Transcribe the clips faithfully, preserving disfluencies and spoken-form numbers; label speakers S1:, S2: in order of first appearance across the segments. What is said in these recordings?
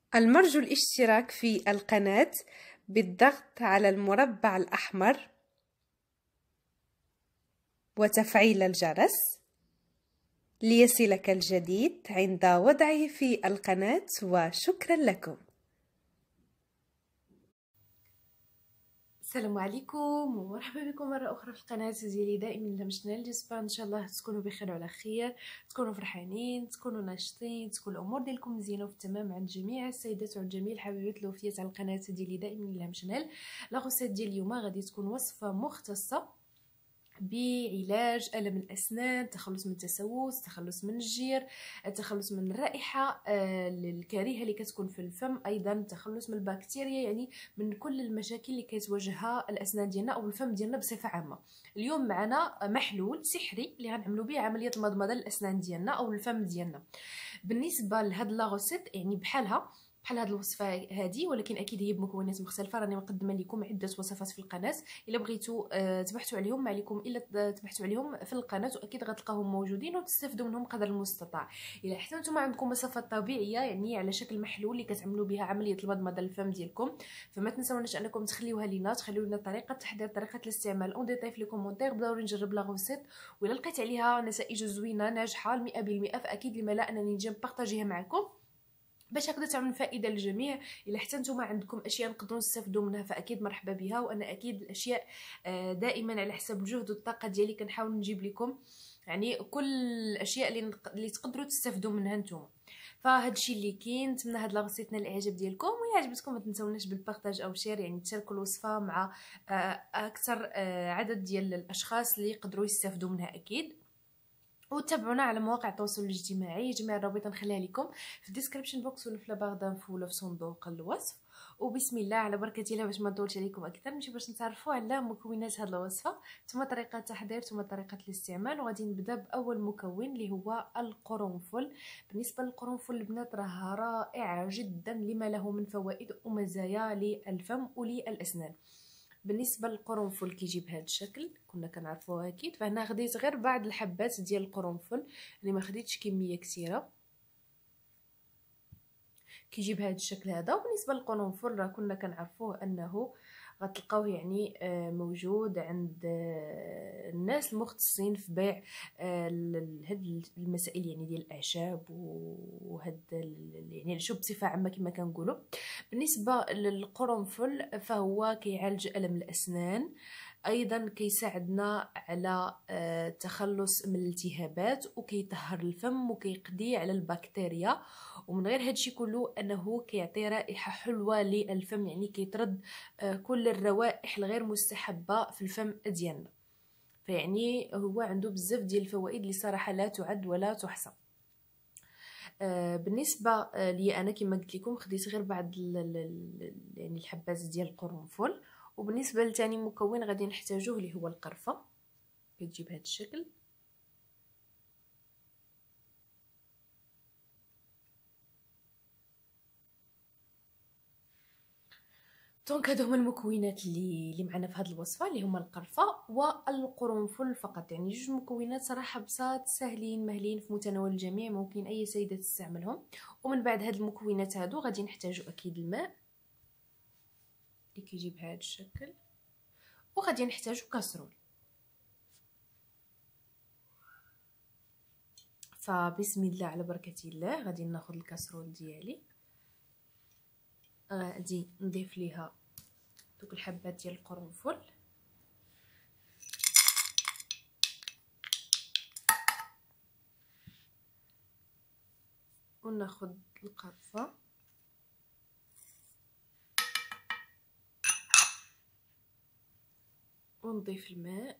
S1: المرجو الاشتراك في القناة بالضغط على المربع الأحمر وتفعيل الجرس ليصلك الجديد عند وضعه في القناة، وشكرا لكم.
S2: السلام عليكم ومرحبا بكم مره اخرى في القناه ديالي دائما لمشنا جيسبر ان شاء الله تكونوا بخير وعلى خير، تكونوا فرحانين، تكونوا ناشطين، تكون الامور ديالكم مزيانه وفي التمام عند جميع السيدات والجميع الحبيبات الوفيات على القناه ديالي دائما لمشنا. لا غوسيت ديال اليوم غادي تكون وصفه مختصه بعلاج ألم الأسنان، التخلص من التسوس، التخلص من الجير، التخلص من الرائحة الكريهة اللي كتكون في الفم، أيضا التخلص من البكتيريا، يعني من كل المشاكل اللي كتواجهها الأسنان ديالنا أو الفم ديالنا بصفة عامة. اليوم معنا محلول سحري اللي غنعملوا به عملية المضمضة للأسنان ديالنا أو الفم ديالنا. بالنسبة لهاد لاغوسيت يعني بحالها بحال هاد الوصفه هذه، ولكن اكيد هي بمكونات مختلفه. راني مقدمه لكم عده وصفات في القناه، الا بغيتوا أه تبحثوا عليهم ما عليكم الا تبحثوا عليهم في القناه، واكيد غتلقاوهم موجودين وتستافدوا منهم قدر المستطاع. الا حتى نتوما عندكم وصفات طبيعيه يعني على شكل محلول اللي كتعملوا بها عمليه المضمضه للفم ديالكم، فما تنساوناش انكم تخليوها لينا، تخليو لنا طريقه التحضير، طريقه الاستعمال اون ديتاي في لي كومونتير. بداو نجرب لا غوسيت، ولا لقيت عليها نتائج زوينه ناجحه مئة بالمئة فاكيد لما لا انني نجي نبارطاجيها معكم باش هكذا تعمل فائده للجميع. الا حتى نتوما عندكم اشياء نقدروا نستافدوا منها فاكيد مرحبا بها، وانا اكيد الاشياء دائما على حسب الجهد والطاقه ديالي كنحاول نجيب لكم يعني كل الاشياء اللي نق... اللي تقدروا تستافدوا منها نتوما. فهاد الشيء اللي كاين، نتمنى هاد لاغوسيتنا الاعجاب ديالكم، ويا عجبتكم ما تنساوناش بالبارطاج او شير، يعني تشاركوا الوصفه مع اكثر عدد ديال الاشخاص اللي يقدروا يستافدوا منها اكيد. وتابعونا على مواقع التواصل الاجتماعي، جميع الروابط نخليها لكم في الديسكريبشن بوكس ولا في لابار دانفو ولا في صندوق الوصف. وبسم الله على بركه الله، باش ما نطولش عليكم اكثر نمشي باش نتعرفوا على مكونات هذه الوصفه، ثم طريقه التحضير، ثم طريقه الاستعمال. وغادي نبدا باول مكون اللي هو القرنفل. بالنسبه للقرنفل البنات راه رائع جدا لما له من فوائد ومزايا للفم وللاسنان. بالنسبه للقرنفل كيجي بهذا الشكل، كنا كنعرفوه اكيد، فهنا خديت غير بعض الحبات ديال القرنفل اللي ما خديتش كميه كثيره، كيجي بهذا الشكل هذا. وبالنسبه للقرنفل راه كنا كنعرفوه انه غتلقاوه يعني موجود عند الناس المختصين في بيع هاد المسائل يعني ديال الاعشاب وهاد يعني شو بصفه عامه كما كنقولوا. بالنسبه للقرنفل فهو كيعالج الم الاسنان، ايضا كيساعدنا على التخلص من الالتهابات، وكيطهر الفم وكيقضي على البكتيريا. ومن غير هادشي كله انه كيعطي رائحه حلوه للفم، يعني كيطرد كل الروائح الغير مستحبه في الفم ديالنا. فيعني هو عنده بزاف ديال الفوائد اللي صراحه لا تعد ولا تحصى. بالنسبه لي انا كما قلت لكم خديت غير بعض يعني الحبات ديال القرنفل. وبالنسبه لثاني مكون غادي نحتاجوه اللي هو القرفه، كتجي بهذا الشكل. دونك هادو هما المكونات اللي اللي معنا في هذه الوصفه، اللي هما القرفه والقرنفل فقط، يعني جوج مكونات صراحه بساط ساهلين مهلين في متناول الجميع، ممكن اي سيده تستعملهم. ومن بعد هاد المكونات هادو غادي نحتاجو اكيد الماء اللي كيجي بهذا الشكل، وغادي نحتاجو كاسرول. فبسم الله على بركه الله غادي ناخذ الكاسرول ديالي، غادي نضيف ليها دوك الحبات ديال القرنفل، وناخذ القرفه ونضيف الماء،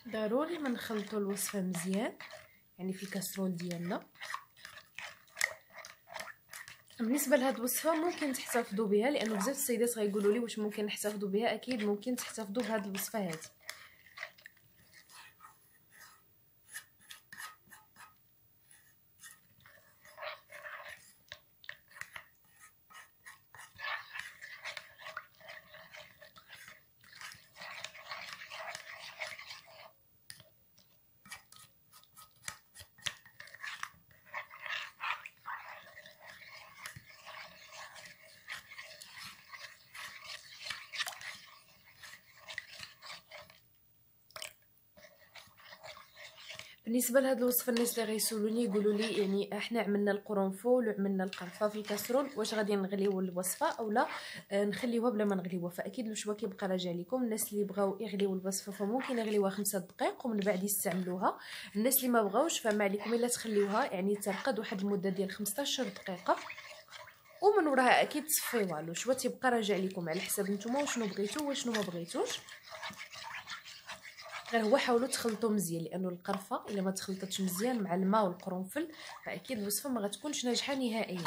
S2: ضروري ما نخلطوا الوصفه مزيان يعني في الكاسرول ديالنا. بالنسبه لهاد الوصفه ممكن تحتفظوا بها، لانه بزاف السيدات غيقولوا لي واش ممكن نحتفظوا بها. اكيد ممكن تحتفظوا بهاد الوصفه هذه. بالنسبه لهاد الوصفه الناس اللي غيسولوني يقولوا لي يعني احنا عملنا القرنفل وعملنا القرفه في الكاسرول، واش غادي نغليو الوصفه اولا نخليوها بلا ما نغليوها؟ فاكيد الشوا كيبقى راجع لكم. الناس اللي بغاو يغليو الوصفه فممكن يغليوها خمسة دقائق ومن بعد يستعملوها. الناس اللي ما بغاوش فما عليكم الا تخليوها يعني ترقد واحد المده ديال خمسطاش دقيقه، ومن وراها اكيد تصفيوها. الشوا تيبقى راجع لكم على حساب نتوما وشنو بغيتو وشنو ما بغيتوش. غير هو حاولوا تخلطوا مزيان، لانه القرفه الا ما تخلطتش مزيان مع الماء والقرنفل فاكيد الوصفه ما غتكونش ناجحه نهائيا.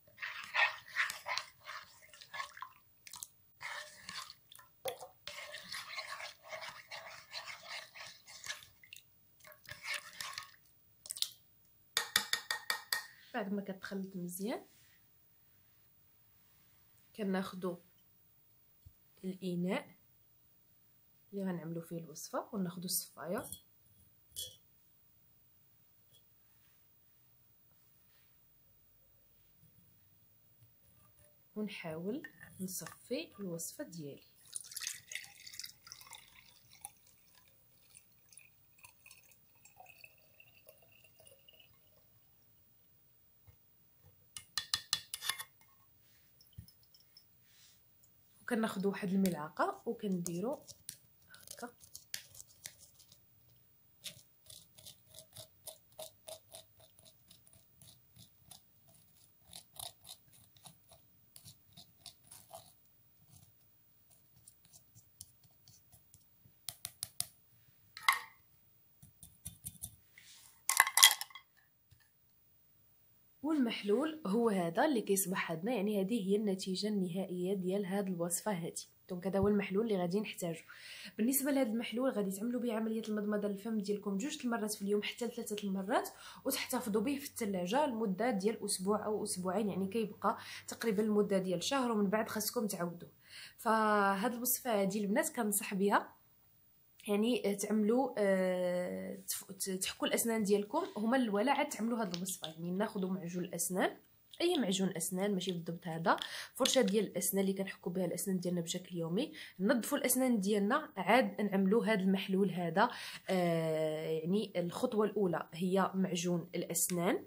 S2: بعد ما كتخلط مزيان كناخذوا الاناء اللي غنعملوا فيه الوصفه وناخذوا الصفايه ونحاول نصفي الوصفه ديالي. وكناخذوا واحد الملعقه وكنديروا هكا والمحلول هو هذا اللي كيصبح عندنا. يعني هذه هي النتيجه النهائيه ديال هذه الوصفه هذه. دونك هذا هو المحلول اللي غادي نحتاجو. بالنسبه لهذا المحلول غادي تعملوا به عمليه المضمضه للفم ديالكم جوج المرات في اليوم حتى لثلاثه المرات، وتحتفظوا به في الثلاجه لمده ديال اسبوع او اسبوعين، يعني كيبقى تقريبا المده ديال شهر، ومن بعد خاصكم تعاودوه. فهاد الوصفه هذه البنات كنصح بها، يعني تعملوا أه تحكوا الاسنان ديالكم هما الاولى عاد تعملوا هذه الوصفه. يعني ناخذوا معجون الاسنان، اي معجون اسنان ماشي بالضبط هذا، فرشه ديال الاسنان اللي كنحكوا بها الاسنان ديالنا بشكل يومي. ننظفوا الاسنان ديالنا، عاد نعملوا هذا المحلول هذا. آه يعني الخطوه الاولى هي معجون الاسنان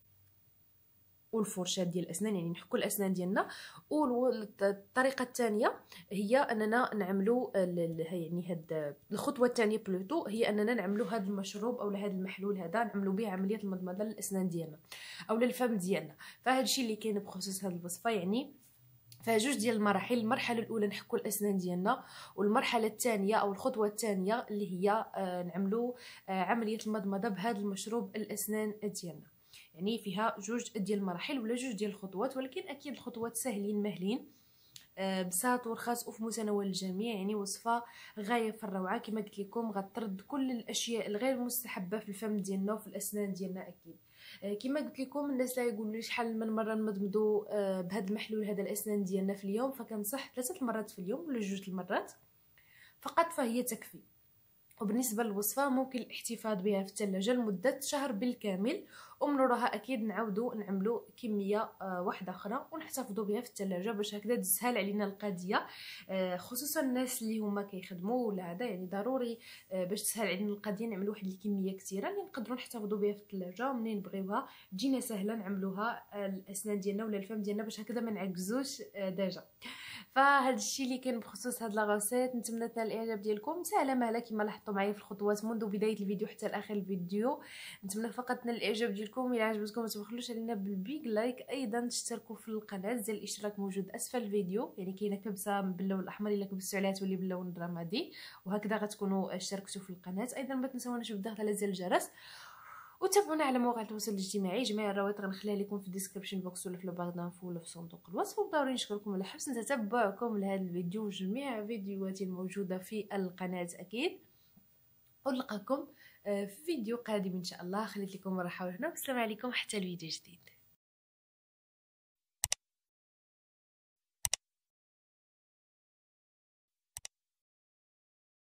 S2: والفرشه ديال الاسنان، يعني نحكوا الاسنان ديالنا. والطريقه الثانيه هي اننا نعملوا يعني هاد الخطوه الثانيه بلوتو هي اننا نعملوا هذا المشروب او هذا المحلول هذا نعملوا به عمليه المضمضه للاسنان ديالنا او للفم ديالنا. فهذا الشيء اللي كاين بخصوص هذه الوصفه. يعني فيها جوج ديال المراحل. المرحله الاولى نحكوا الاسنان ديالنا، والمرحله الثانيه او الخطوه الثانيه اللي هي آه نعملوا آه عمليه المضمضه بهذا المشروب الاسنان ديالنا. يعني فيها جوج ديال المراحل ولا جوج ديال الخطوات، ولكن اكيد الخطوات سهلين مهلين آه بساط ورخاص وفي متناول الجميع. يعني وصفه غايه في الروعه كما قلت لكم، غترد كل الاشياء الغير مستحبه في الفم ديالنا وفي الاسنان ديالنا. اكيد آه كما قلت لكم الناس لا يقولوا لي شحال من مره نمضمضوا آه بهذا المحلول هذا الاسنان ديالنا في اليوم، فكنصح ثلاثه المرات في اليوم ولا جوج المرات فقط فهي تكفي. وبالنسبه للوصفه ممكن الاحتفاظ بها في الثلاجه لمده شهر بالكامل، ومن وراها اكيد نعاودوا نعملوا كميه آه واحده اخرى ونحتفظوا بها في الثلاجه باش هكذا تسهل علينا القضيه. آه خصوصا الناس اللي هما كيخدموا ولا هذا، يعني ضروري آه باش تسهل علينا القضيه نعملوا واحد الكميه كثيره اللي نقدروا نحتفظوا بها في الثلاجه، ومنين نبغيوها تجينا سهله نعملوها آه الاسنان ديالنا ولا الفم ديالنا باش هكذا ما نعكزوش آه دجا. فهاد الشيء اللي كاين بخصوص هاد لاغوسيت. نتمنى تنال الاعجاب ديالكم، سهله مهله كما لاحظتوا معايا في الخطوات منذ بدايه الفيديو حتى لاخر الفيديو. نتمنى فقط تنال الاعجاب ديالكم. الى عجبتكم ما تبخلوش علينا بالبيج لايك، ايضا تشتركوا في القناه، زر الاشتراك موجود اسفل الفيديو، يعني كاينه كبسه باللون الاحمر الا كبستوا عليها تولي باللون الرمادي، وهكذا غتكونوا اشتركتوا في القناه. ايضا ما تنساوناش بالضغط على زر الجرس، وتابعونا على مواقع التواصل الاجتماعي. جميع الروابط غنخليها لكم في الديسكريبشن بوكس ولا في الباغ دانفو ولا في صندوق الوصف. وضروري نشكركم على حسن تتبعكم لهذا الفيديو وجميع فيديوهاتي الموجوده في القناه اكيد. ونلقاكم في فيديو قادم ان شاء الله. خليت لكم راحه وهنا، والسلام عليكم حتى الفيديو جديد.